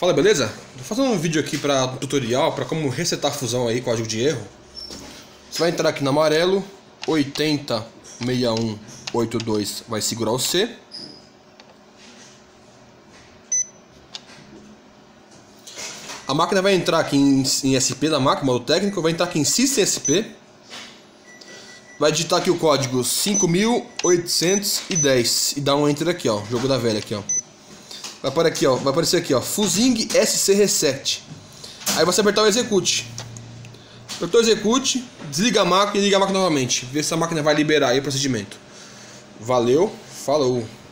Fala, beleza? Tô fazendo um vídeo aqui para um tutorial para como resetar a fusão aí, código de erro. Você vai entrar aqui no amarelo, 806182 vai segurar o C. A máquina vai entrar aqui em SP da máquina, modo técnico, vai entrar aqui em System SP. Vai digitar aqui o código 5810 e dar um enter aqui, ó, jogo da velha aqui, ó. Vai aparecer aqui, ó, Fusing SC Reset. Aí você apertar o execute. Apertou o execute, desliga a máquina e liga a máquina novamente. Vê se a máquina vai liberar aí o procedimento. Valeu, falou.